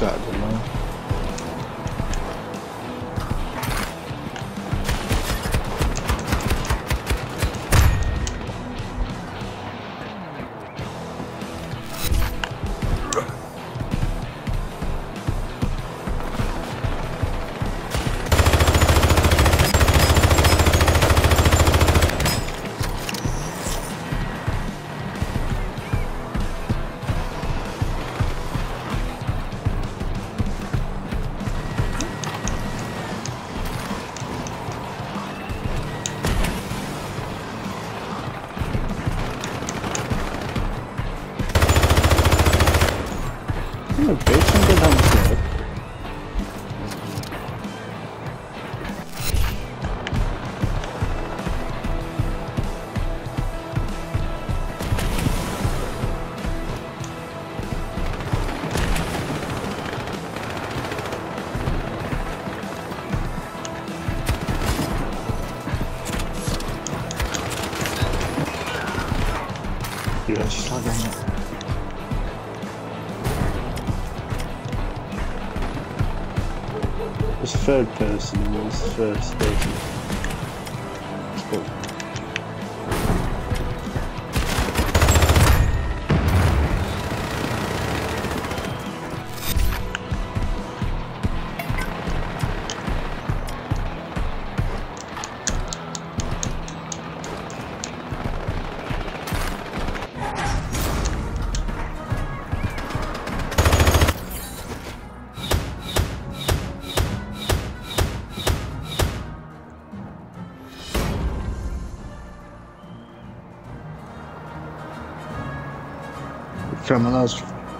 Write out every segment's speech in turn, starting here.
out of the line. Okay, something downstairs. Yeah, just like that. It's third person, it was first person. It's cool. Criminals.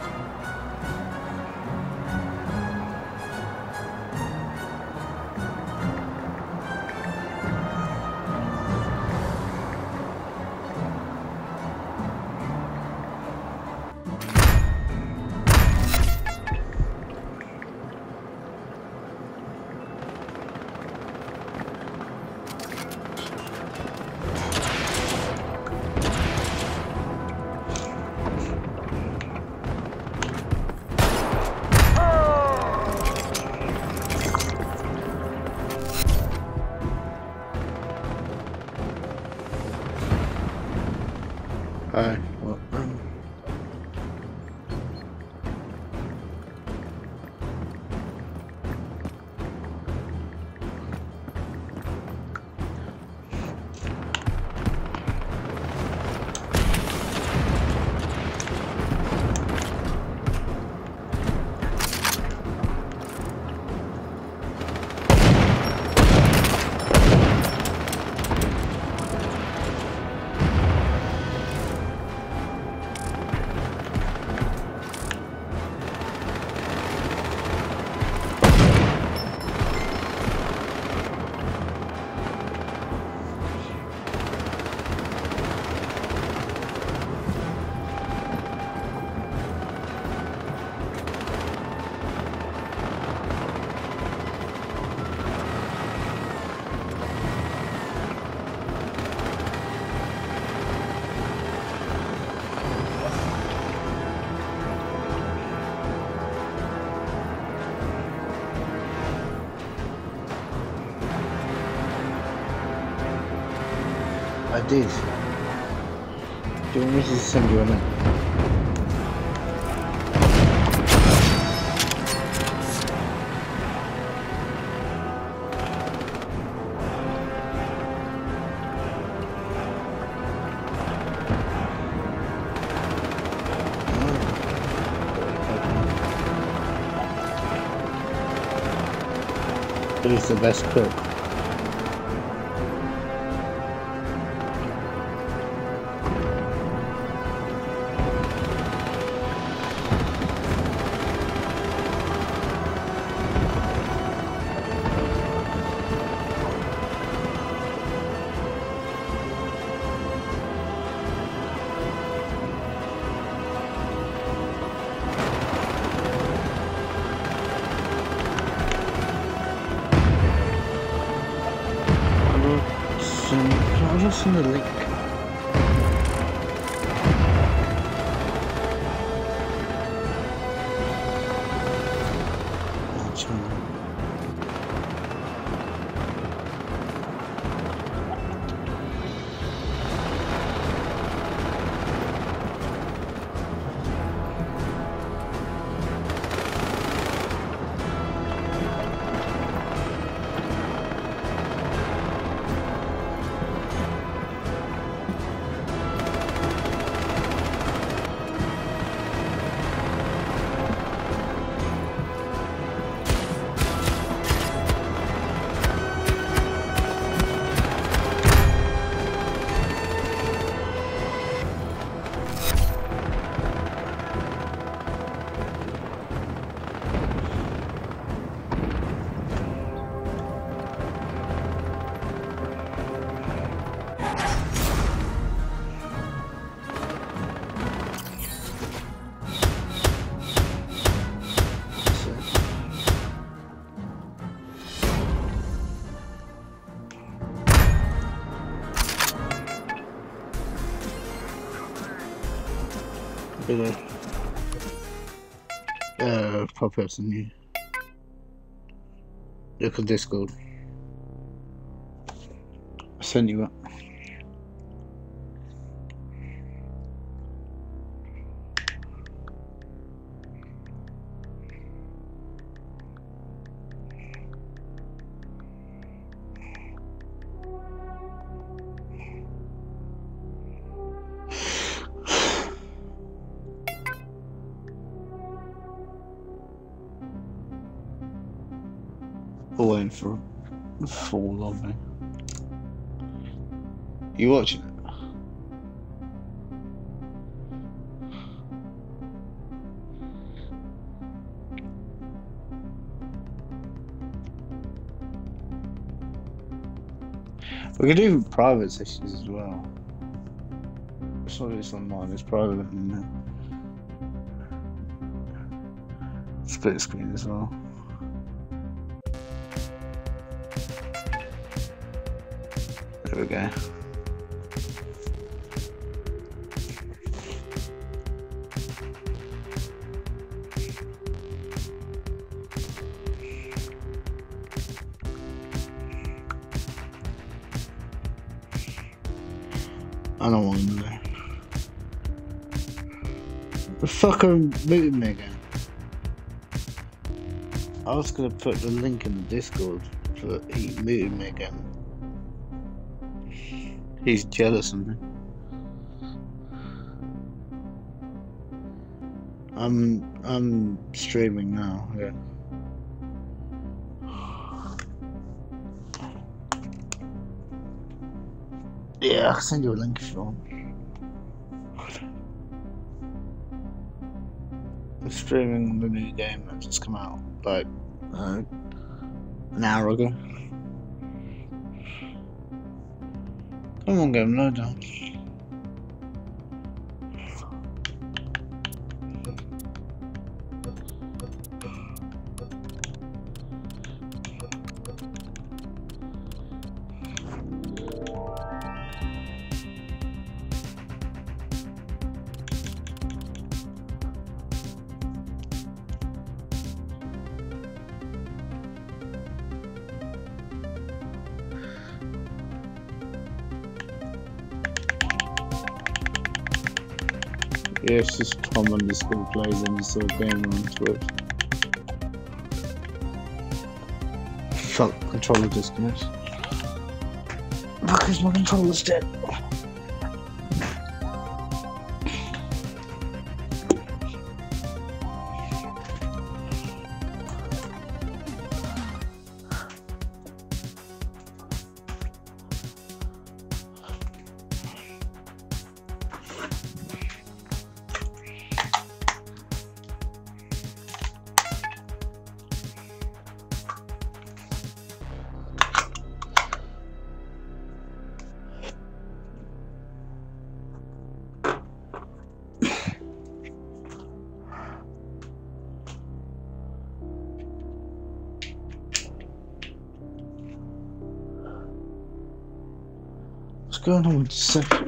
Hi. Well, I did. Do you want me to send you a link? Who's the best cook? I'll just send the link. Really? Pop up some new. Look on Discord. I sent you up. Waiting for a fall on me. You watching it? We could do private sessions as well. It's not just online, it's private and split screen as well. There we go. I don't want to know. The fucker muted me again. I was gonna put the link in the Discord, but he muted me again. He's jealous of me. I'm streaming now, yeah. Yeah, I'll send you a link if you want. I'm streaming the new game that just come out like an hour ago. Come on, game, load down. Yeah, it's just Tom underscore plays underscore gamer on Twitch. Fuck, controller disconnect. Fuck, is my controller's dead. What's going on with the section?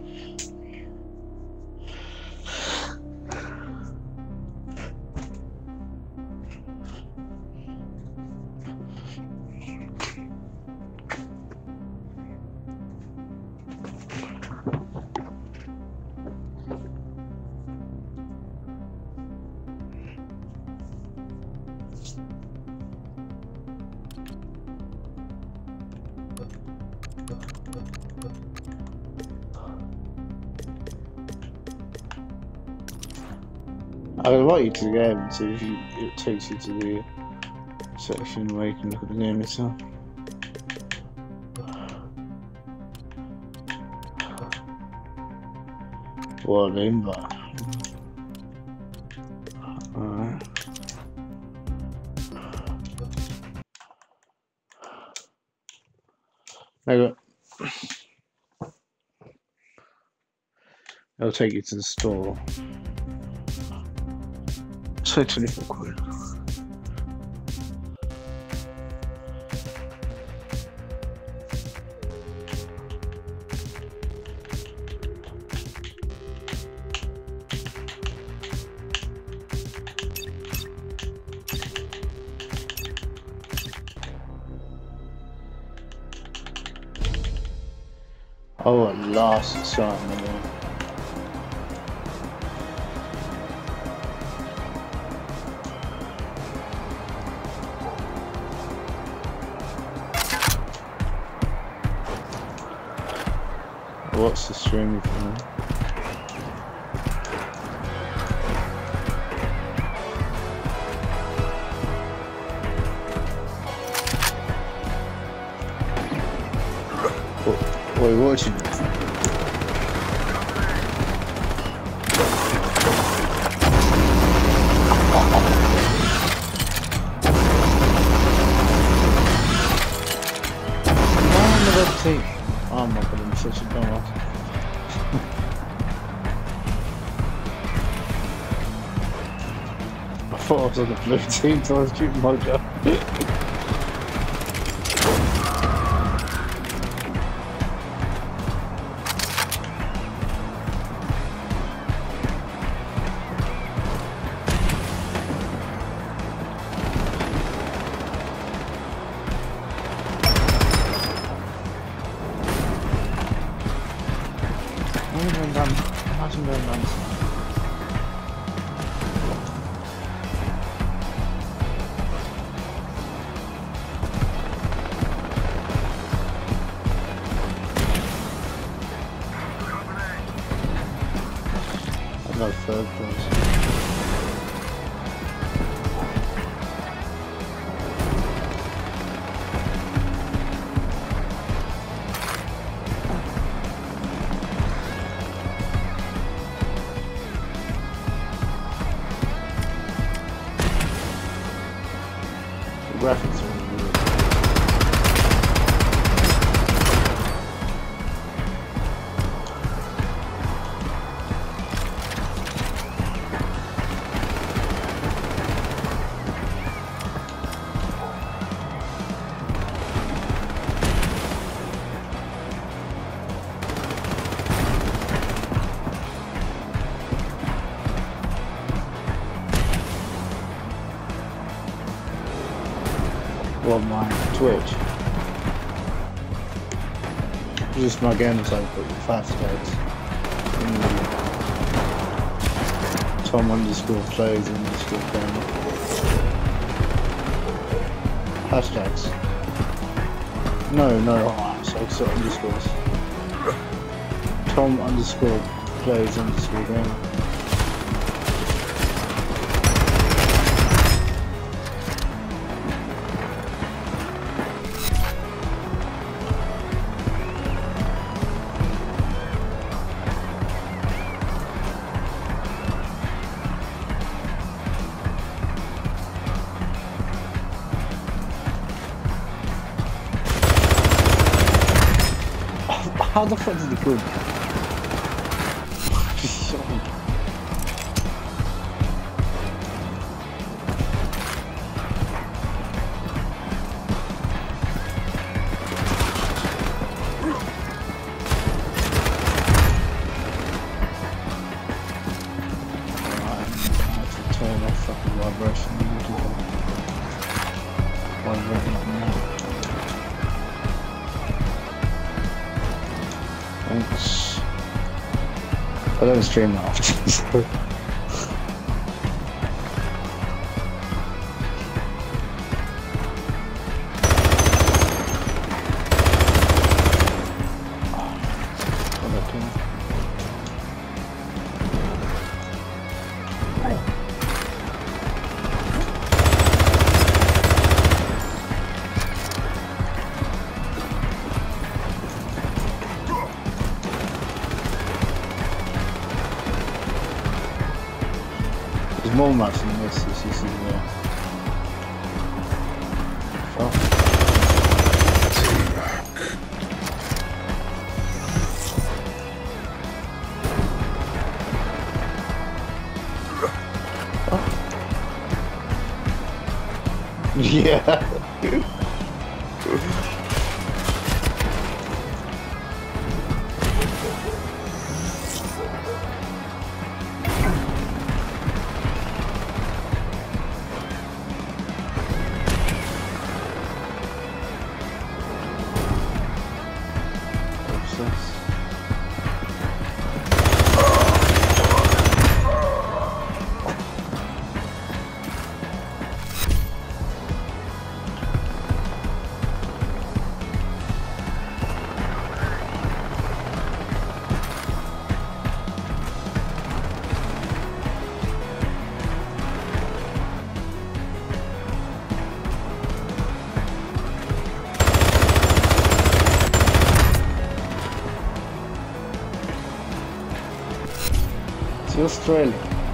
I'll invite you to the game and see if it takes you to the section where you can look at the game itself. What an invite. Alright. There you go. It'll take you to the store. So 24 quid. Oh, at last it's starting again. What's the stream for me? Wait, what you... Oh my god, I'm such a dumbass. I thought I was on the blue team, so I was shooting my gun. No third place. The graphics are really weird. Well, my Twitch. Just my games I put fast tags. Tom_plays_game. Hashtags. No, so underscores. Tom_plays_game. How the fuck did he go? Turn off fucking vibration. Vibrating up now. Thanks. I don't stream that often, so. There's more maps than this is fuck. Yeah. This. Australia.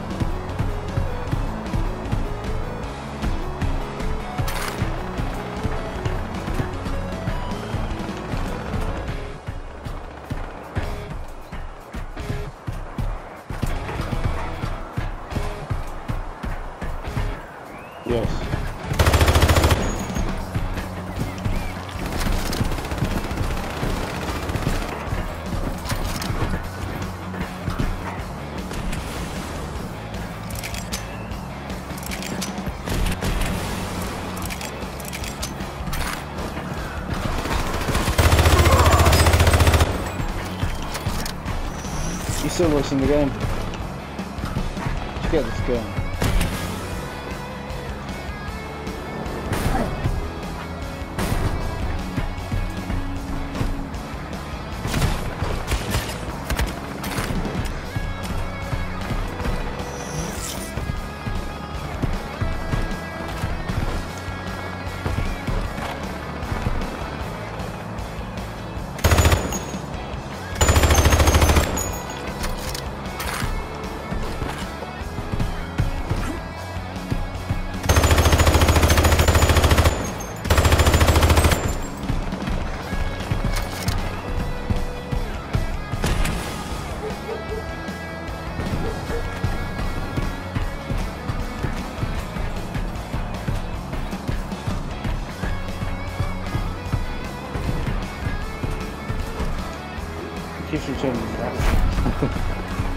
Yes. You still watching the game? Let's get this going. Keeps returning that.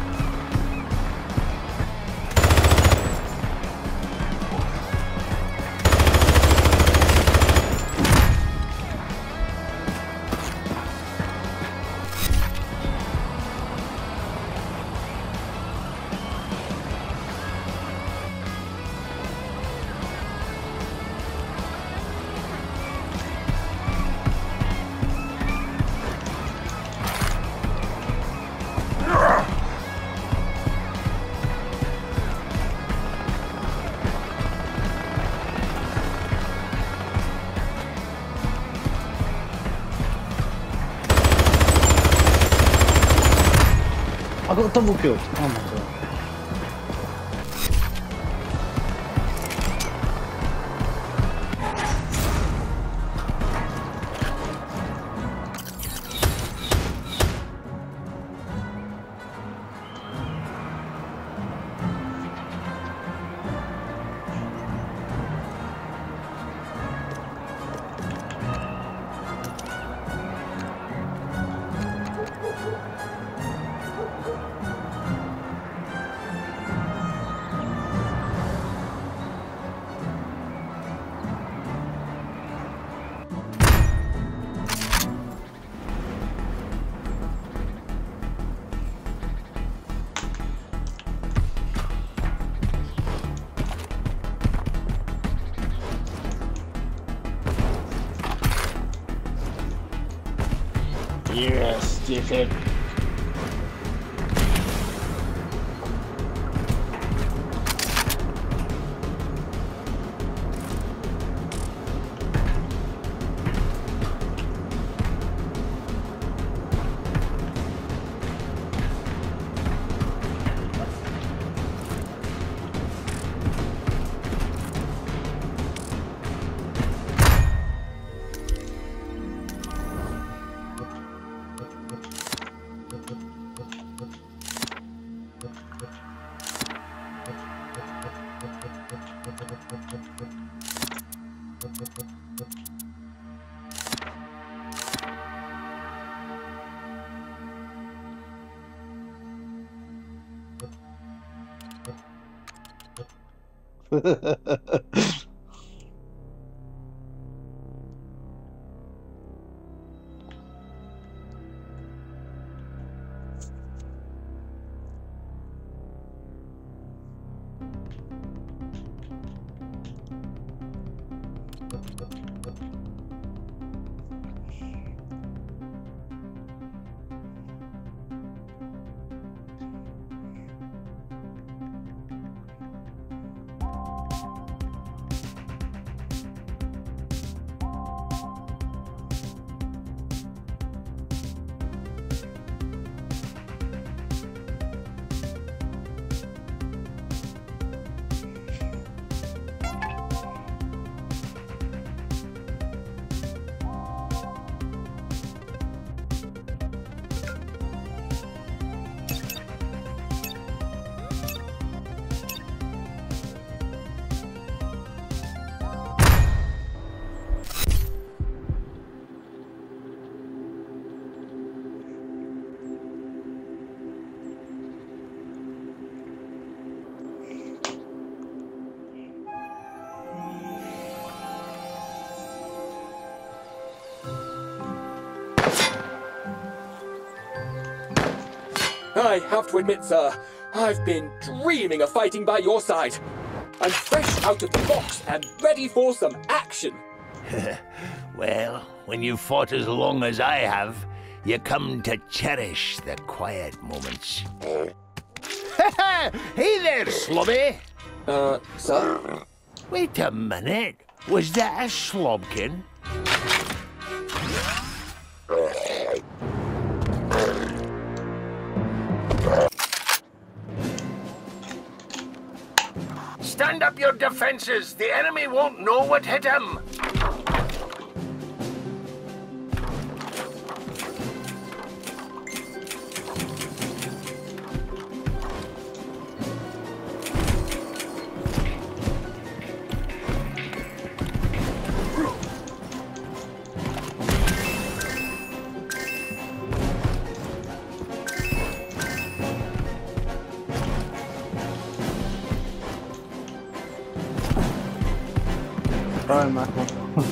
I got double killed. Oh my god. Yes, dickhead. I have to admit, sir, I've been dreaming of fighting by your side. I'm fresh out of the box and ready for some action. Well, when you've fought as long as I have, you come to cherish the quiet moments. Hey there, Slobby! Sir? Wait a minute. Was that a slobkin? Stand up your defenses. The enemy won't know what hit him. Alright, Michael.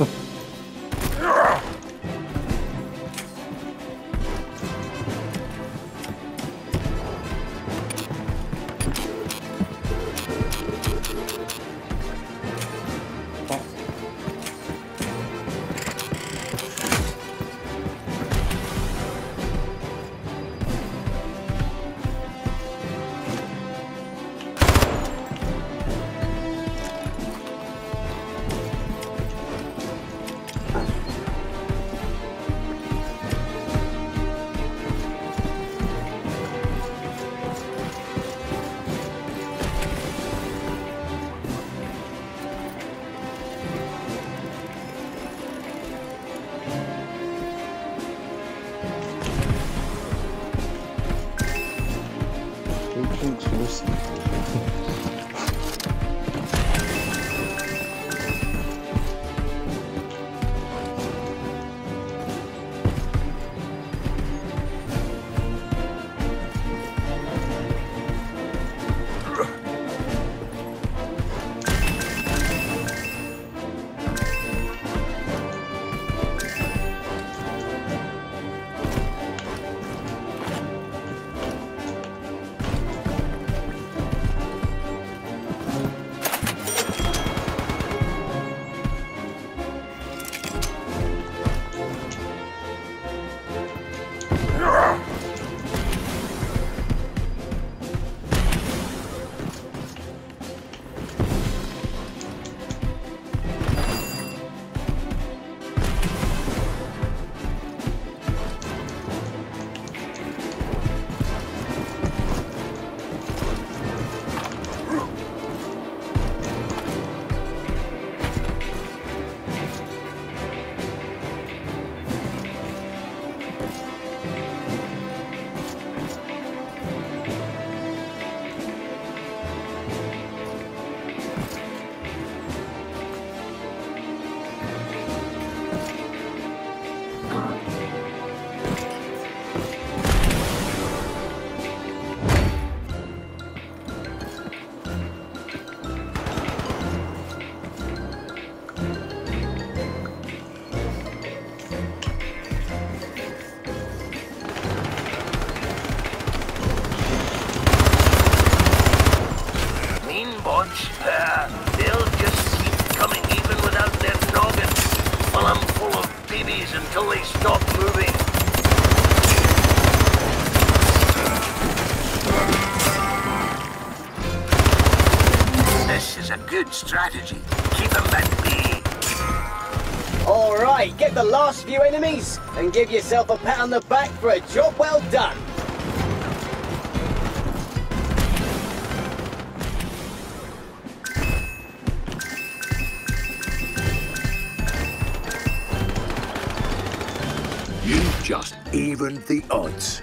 They'll just keep coming even without their noggin. While I'm full of BBs until they stop moving. This is a good strategy. Keep them at bay. All right, get the last few enemies and give yourself a pat on the back for a job well done. You just evened the odds.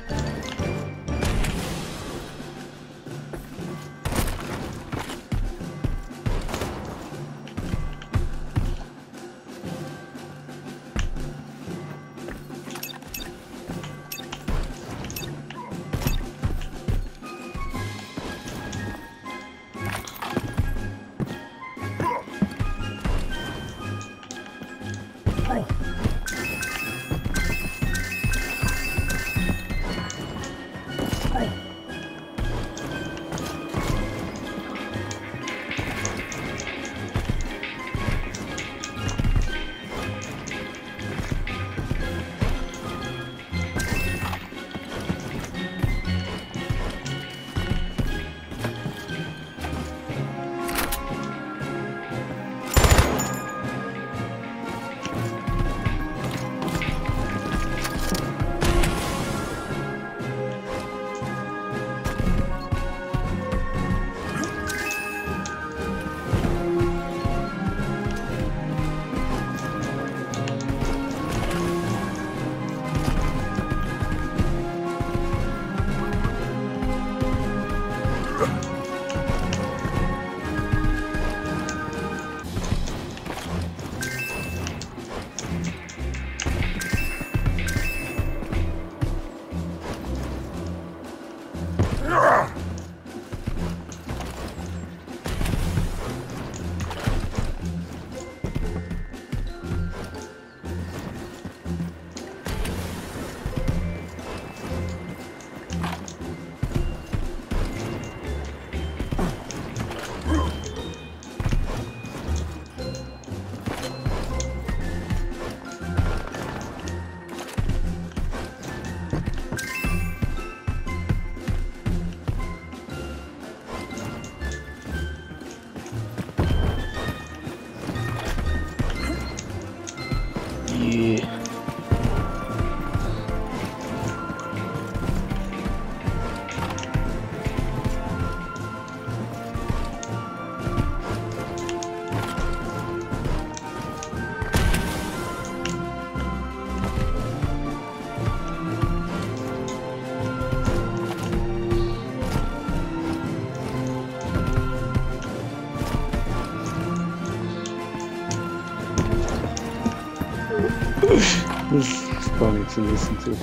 It's funny to listen to.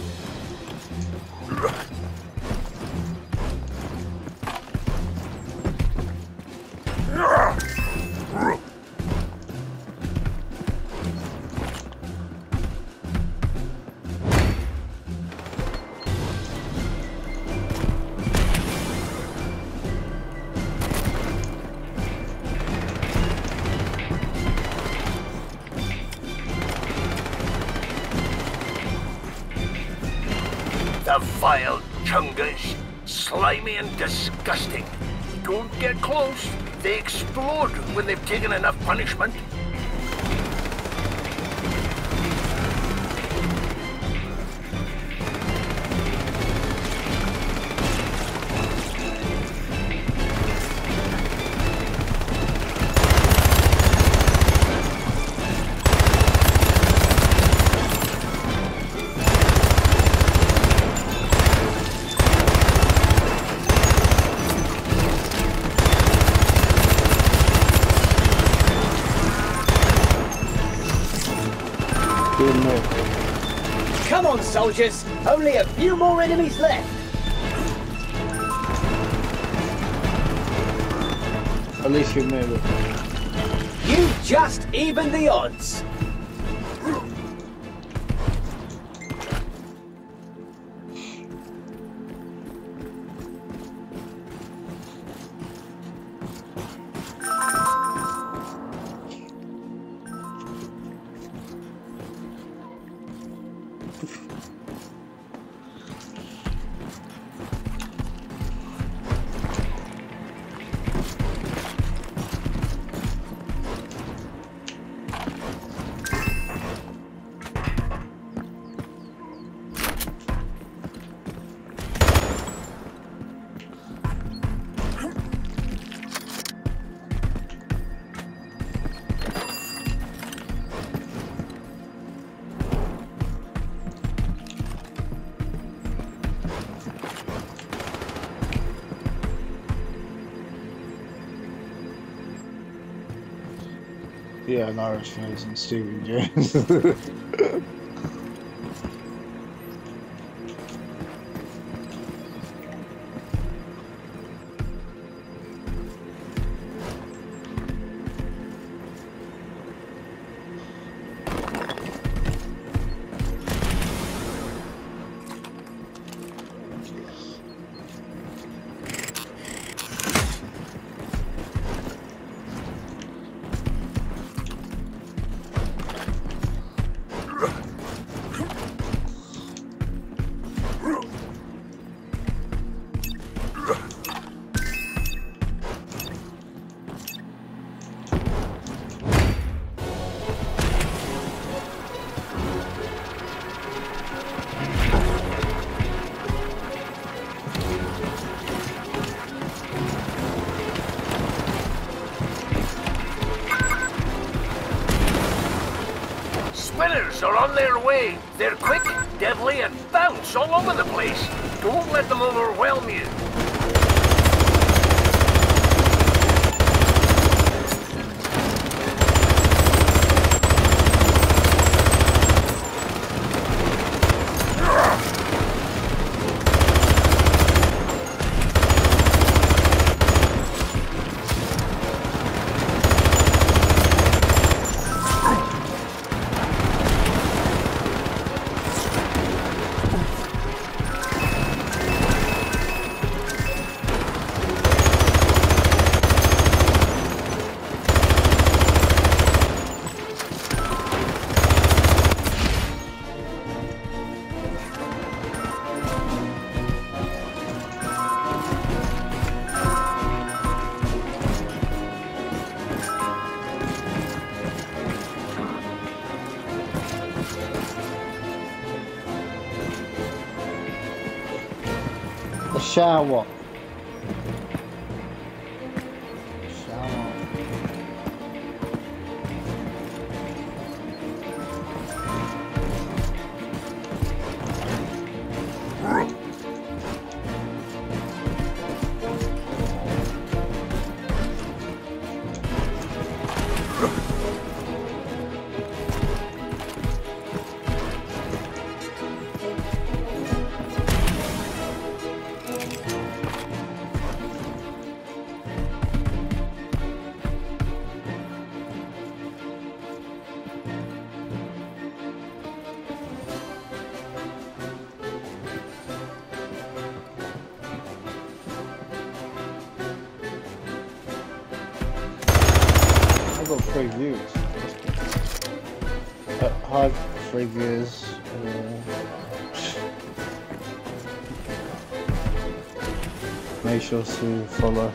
The vile chungas, slimy and disgusting. Don't get close. They explode when they've taken enough punishment. Come on, soldiers! Only a few more enemies left! At least you made it. You just evened the odds! Yeah, an Irish fans and Stephen James. Spinners are on their way. They're quick, deadly, and bounce all over the place. Don't let them overwhelm you. A shower. got 3 views. Hi, 3 views. Make sure to follow.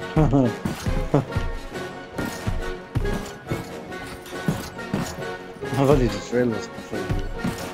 I've only just realised the 3 views.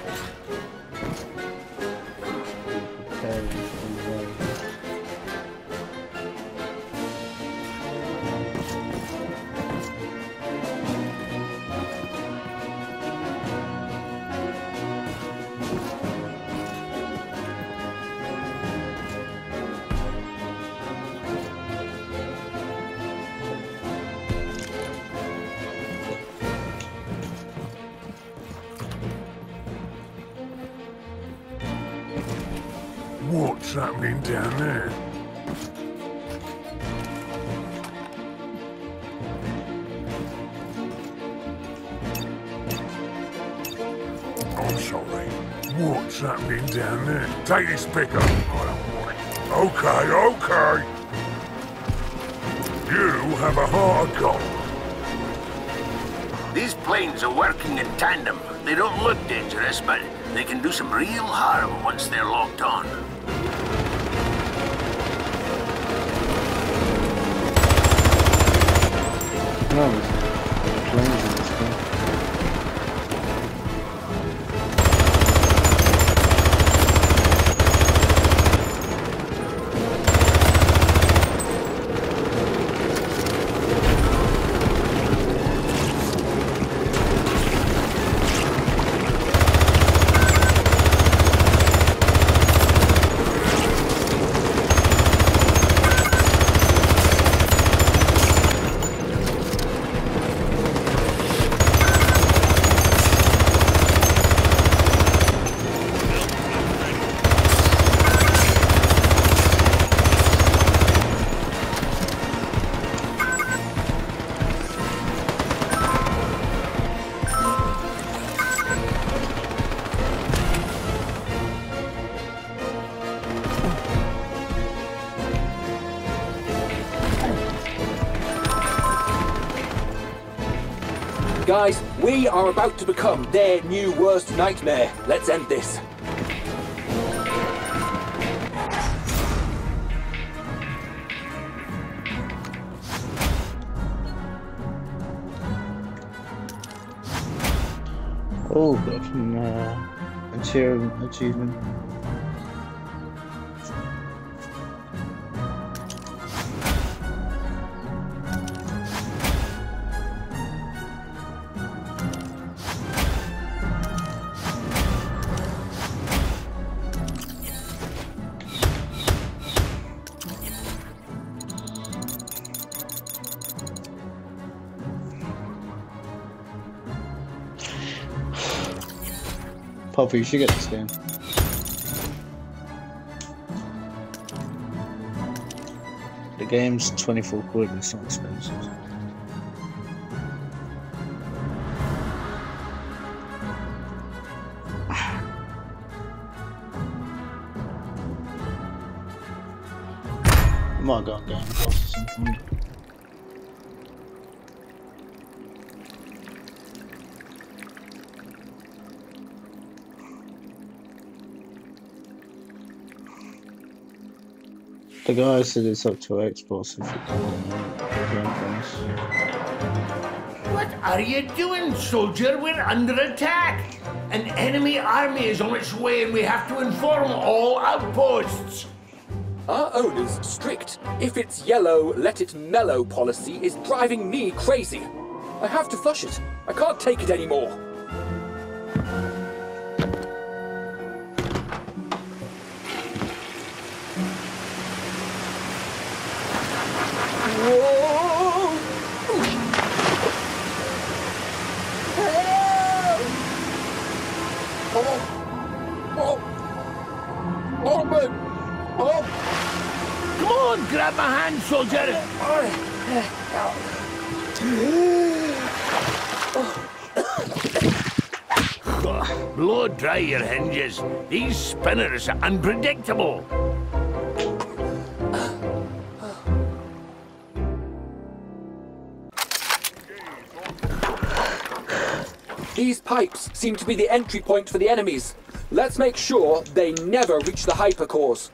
What's happening down there? I'm sorry. What's happening down there? Take this picker. I don't want it. Okay. You have a heart of gold. These planes are working in tandem. They don't look dangerous, but they can do some real harm once they're locked on. No, there's planes in this game. Guys, we are about to become their new worst nightmare. Let's end this. Oh, got some achievement. Poppy, you should get this game. The game's 24 quid, it's not expensive. I might go on Game Pass or something. The guy said it's up to Xbox if you want Game Pass. What are you doing, soldier? We're under attack. An enemy army is on its way and we have to inform all outposts. Our owner's strict "if it's yellow, let it mellow" policy is driving me crazy. I have to flush it. I can't take it anymore. Whoa! Oh, man! Oh! Come on, grab my hand, soldier. Blow dry your hinges. These spinners are unpredictable. These pipes seem to be the entry point for the enemies. Let's make sure they never reach the hypercores.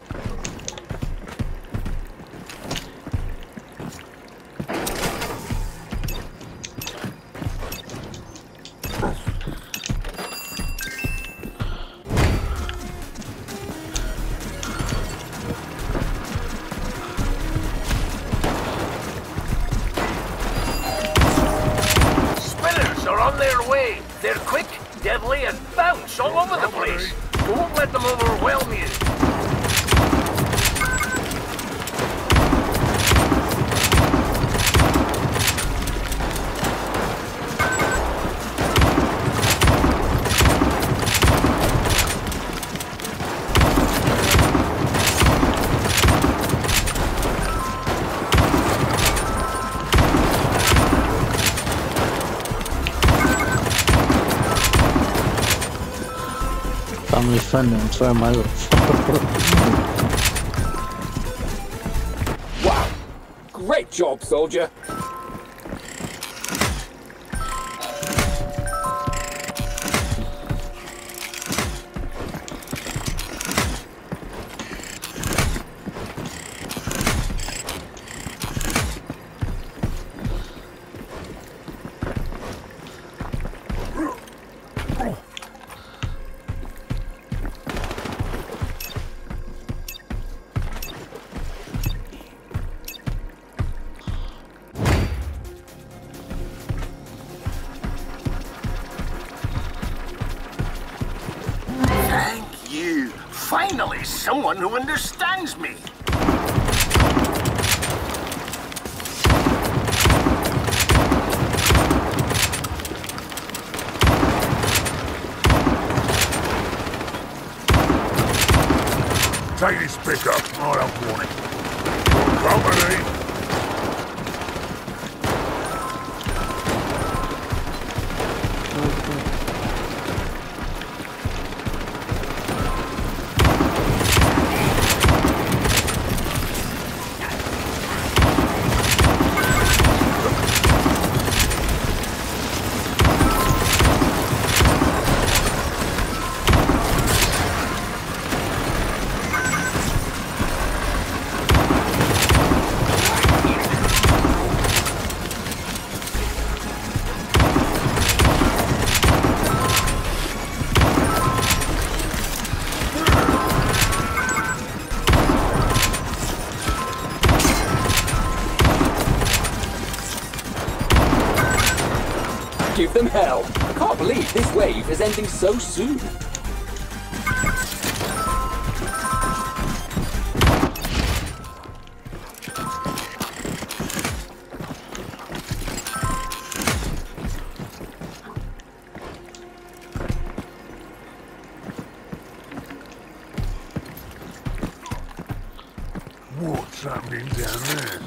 They're quick, deadly, and bounce all over the place. Don't let them overwhelm you. Family friendly, I'm sorry, my little Wow! Great job, soldier! Finally, someone who understands me. Take this pickup. I don't want it. Company. Give them hell! I can't believe this wave is ending so soon. What's happening down there?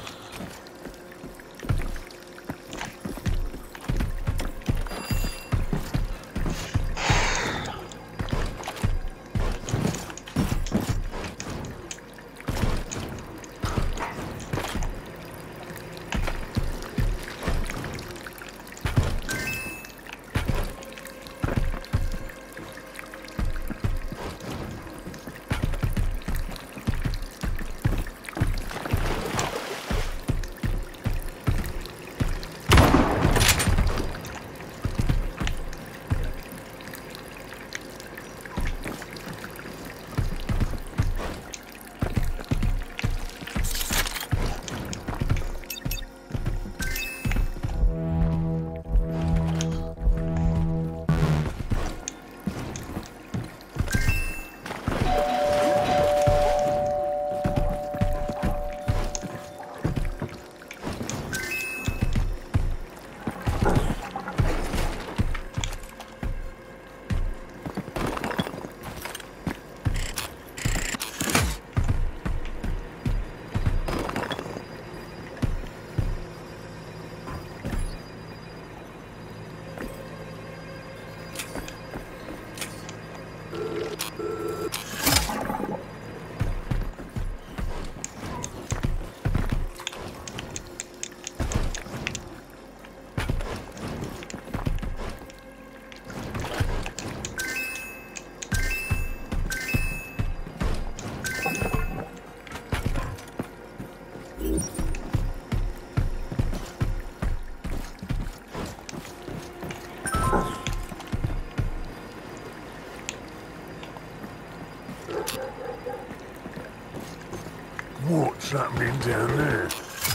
What's happening down there?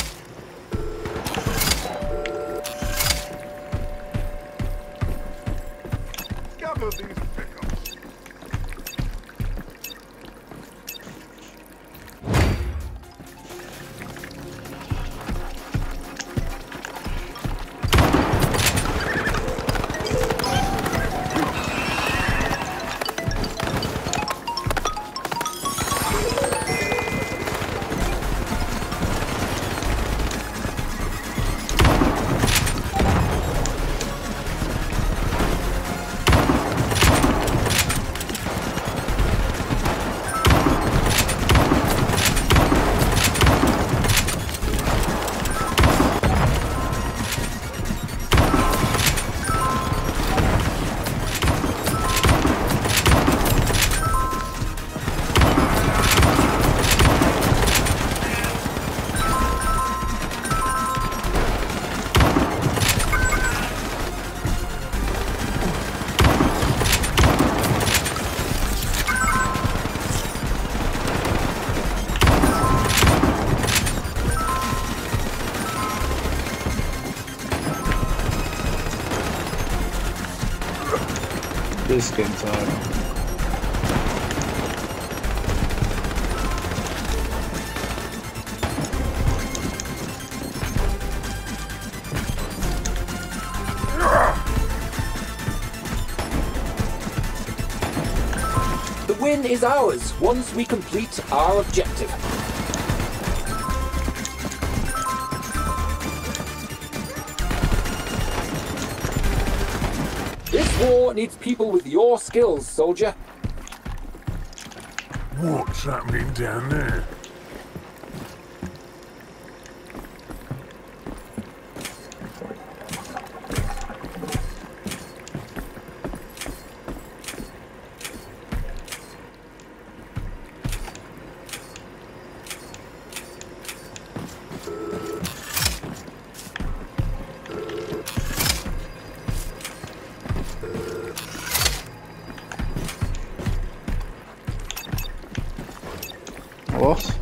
Gather these pickups. This game's hard. The win is ours once we complete our objective. This war needs people with your skills, soldier. What's happening down there? What?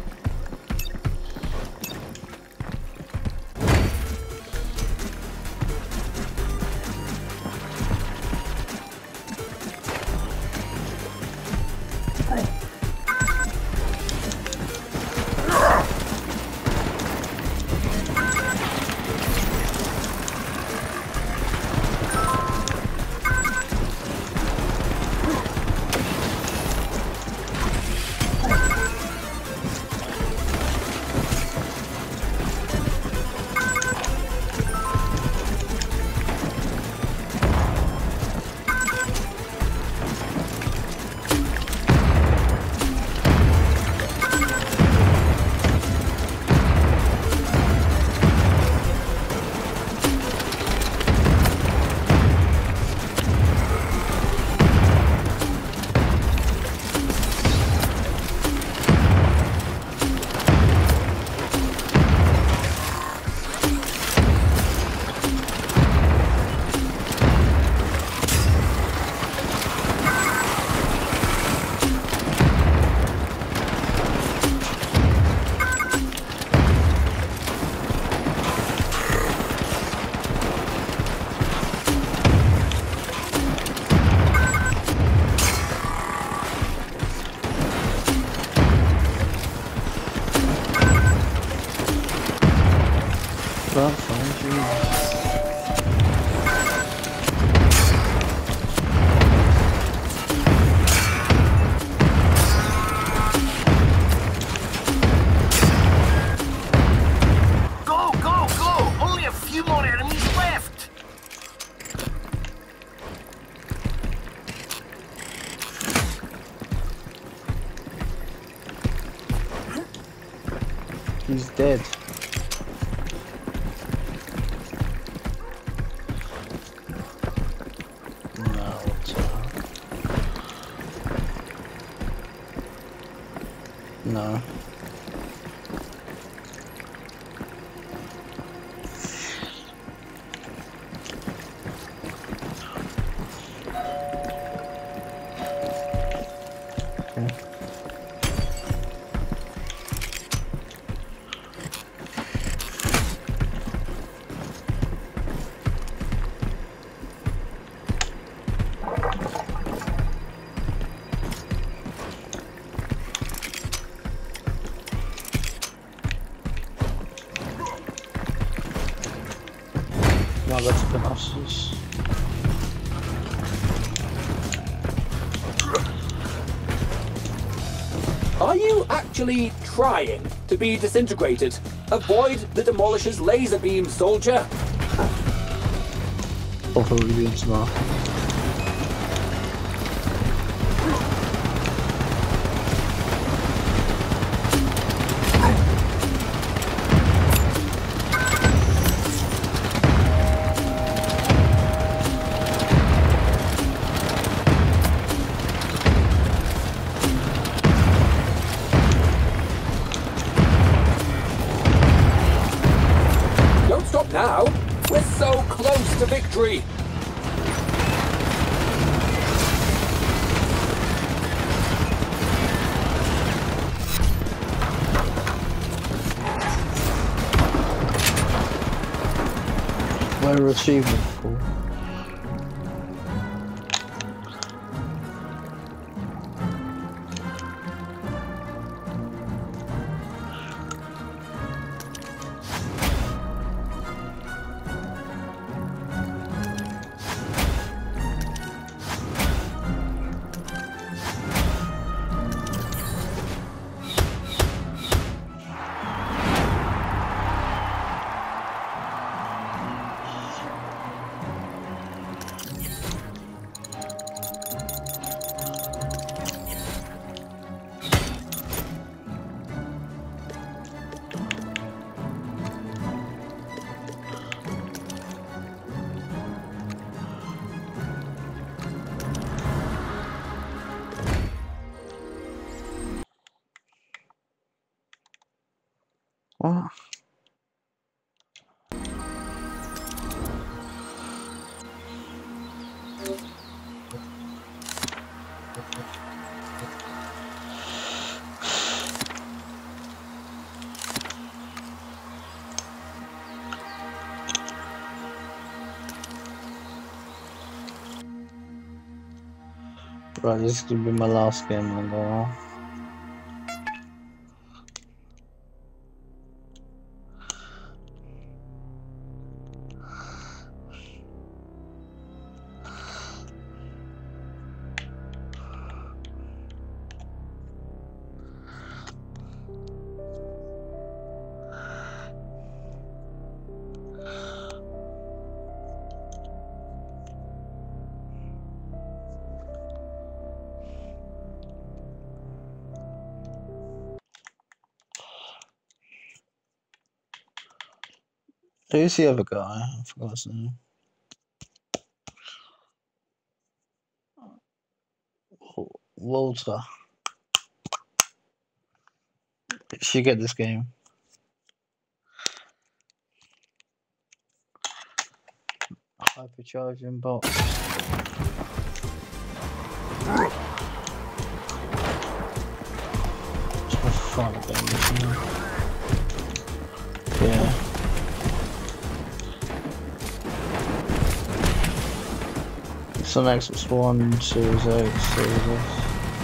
That's fine, Jesus. Go, go, go! Only a few more enemies left! He's dead. No. Okay. mogę to wynosić. Are you actually trying to be disintegrated? Avoid the Demolisher's laser beam, soldier. Hopefully we'll be tomorrow. Now, we're so close to victory! We're achievable. What? Right, this is gonna be my last game on the go. Who's the other guy? I forgot his name. Walter. She get this game. Hypercharge Unboxed. It's my final game, isn't it? Yeah. So next was 1, Series 8, Series S.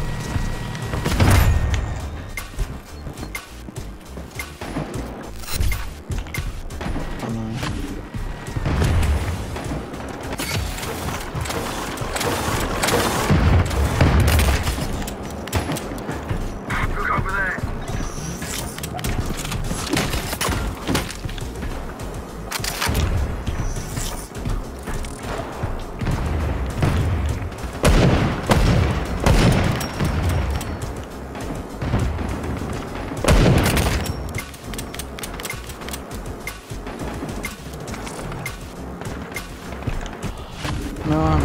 No.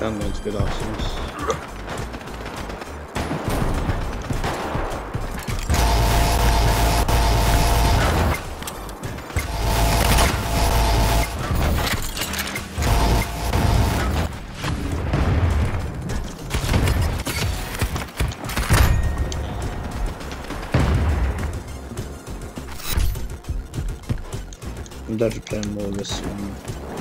Download's good options. I'm definitely playing more of this one.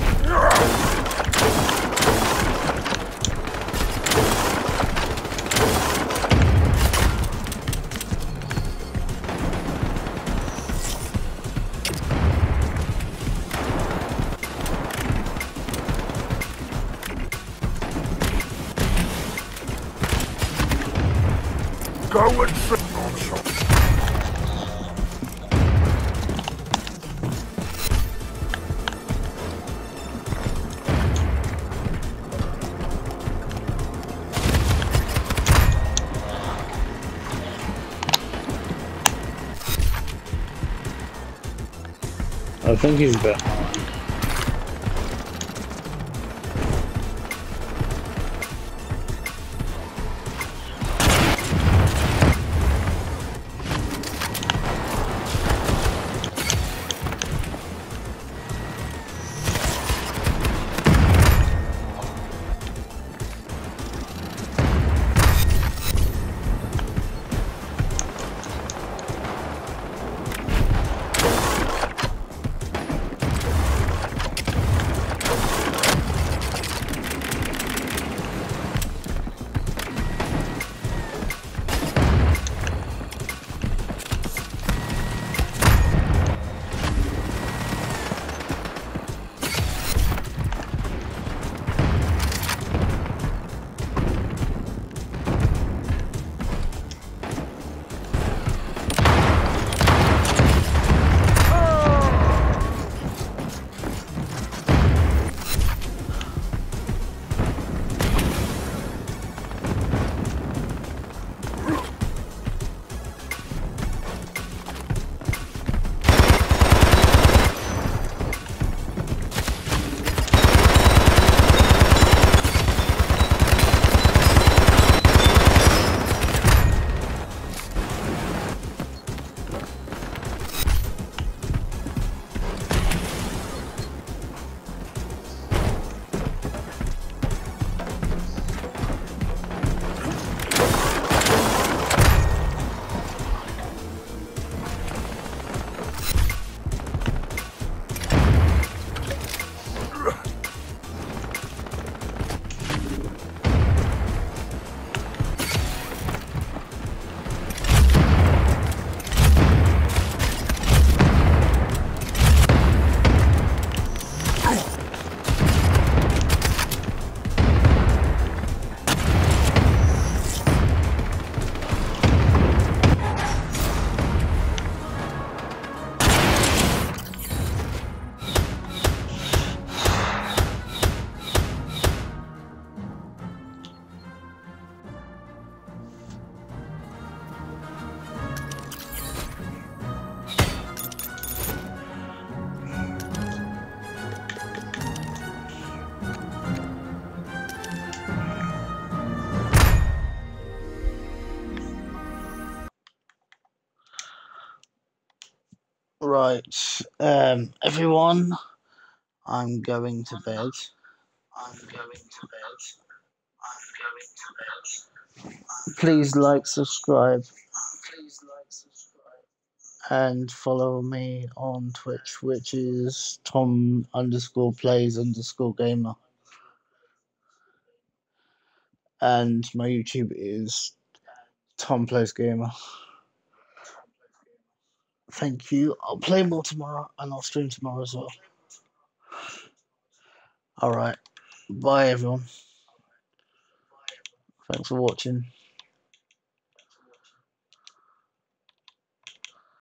Go and sit on some. I think he's behind. Right, everyone, I'm going to bed. Please like, subscribe, and follow me on Twitch, which is Tom_plays_gamer. And my YouTube is Tom Plays Gamer. Thank you. I'll play more tomorrow and I'll stream tomorrow as well. Alright. Bye everyone. Thanks for watching.